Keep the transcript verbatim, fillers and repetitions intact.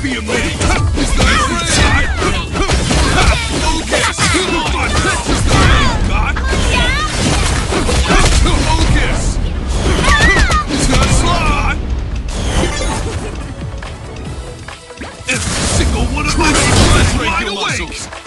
be a minute. He's got a shot. Focus. Come on. He's got a got. Focus. He's got a slot. Every single one of my muscles.